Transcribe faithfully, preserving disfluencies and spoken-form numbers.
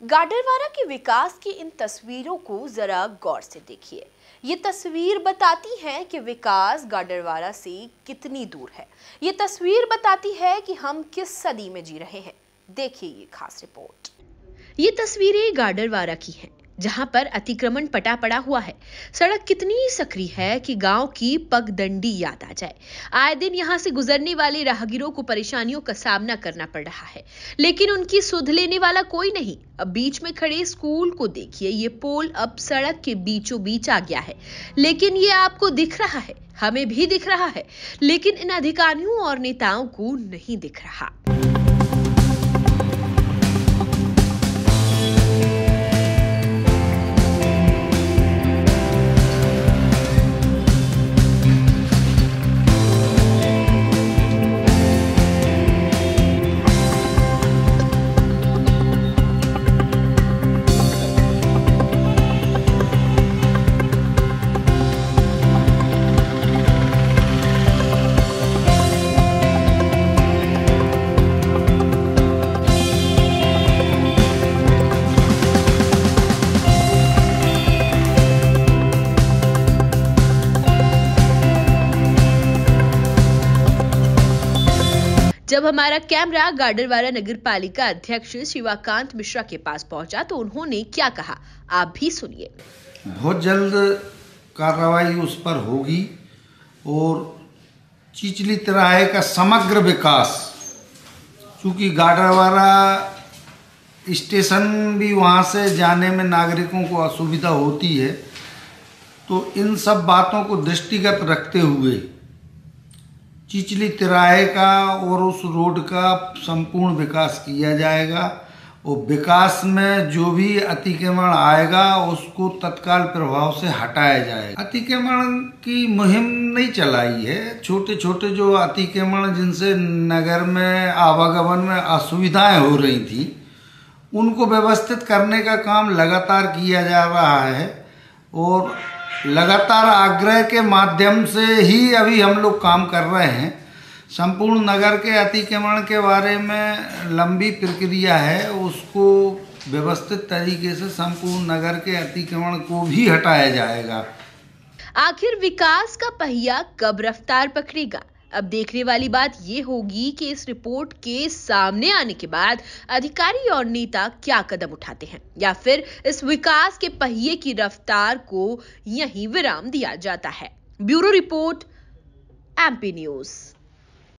गाडरवारा के विकास की इन तस्वीरों को जरा गौर से देखिए। ये तस्वीर बताती है कि विकास गाडरवारा से कितनी दूर है। ये तस्वीर बताती है कि हम किस सदी में जी रहे हैं। देखिए ये खास रिपोर्ट। ये तस्वीरें गाडरवारा की हैं, जहां पर अतिक्रमण पटा पड़ा हुआ है। सड़क कितनी सक्रिय है कि गांव की पगडंडी याद आ जाए। आए दिन यहां से गुजरने वाले राहगीरों को परेशानियों का सामना करना पड़ रहा है, लेकिन उनकी सुध लेने वाला कोई नहीं। अब बीच में खड़े स्कूल को देखिए, ये पोल अब सड़क के बीचों बीच आ गया है, लेकिन ये आपको दिख रहा है, हमें भी दिख रहा है, लेकिन इन अधिकारियों और नेताओं को नहीं दिख रहा। जब हमारा कैमरा गाडरवारा नगर पालिका अध्यक्ष शिवाकांत मिश्रा के पास पहुंचा तो उन्होंने क्या कहा, आप भी सुनिए। बहुत जल्द कार्रवाई उस पर होगी और चिचली तिराहे का समग्र विकास, क्योंकि गाडरवारा स्टेशन भी वहां से जाने में नागरिकों को असुविधा होती है, तो इन सब बातों को दृष्टिगत रखते हुए चिचली तिराहे का और उस रोड का संपूर्ण विकास किया जाएगा और विकास में जो भी अतिक्रमण आएगा उसको तत्काल प्रभाव से हटाया जाएगा। अतिक्रमण की मुहिम नहीं चलाई है। छोटे छोटे जो अतिक्रमण जिनसे नगर में आवागमन में असुविधाएं हो रही थी, उनको व्यवस्थित करने का काम लगातार किया जा रहा है और लगातार आग्रह के माध्यम से ही अभी हम लोग काम कर रहे हैं। संपूर्ण नगर के अतिक्रमण के बारे में लंबी प्रक्रिया है, उसको व्यवस्थित तरीके से संपूर्ण नगर के अतिक्रमण को भी हटाया जाएगा। आखिर विकास का पहिया कब रफ्तार पकड़ेगा? अब देखने वाली बात ये होगी कि इस रिपोर्ट के सामने आने के बाद अधिकारी और नेता क्या कदम उठाते हैं, या फिर इस विकास के पहिए की रफ्तार को यहीं विराम दिया जाता है। Bureau report, MP news.